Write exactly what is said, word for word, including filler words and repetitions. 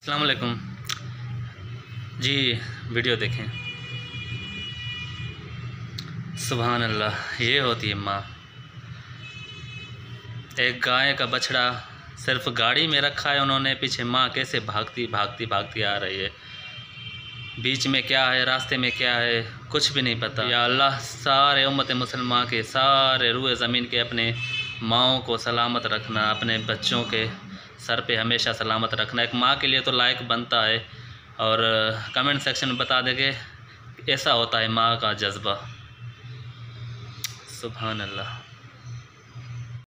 अस्सलाम वालेकुम जी। वीडियो देखें। सुभान अल्लाह, ये होती है माँ। एक गाय का बछड़ा सिर्फ गाड़ी में रखा है उन्होंने, पीछे माँ कैसे भागती भागती भागती आ रही है। बीच में क्या है, रास्ते में क्या है, कुछ भी नहीं पता। या अल्लाह, सारे उम्मत मुसलमान के, सारे रूए ज़मीन के अपने माँओं को सलामत रखना, अपने बच्चों के सर पे हमेशा सलामत रखना। एक माँ के लिए तो लायक बनता है। और कमेंट सेक्शन में बता देंगे ऐसा होता है माँ का जज्बा। सुभान अल्लाह।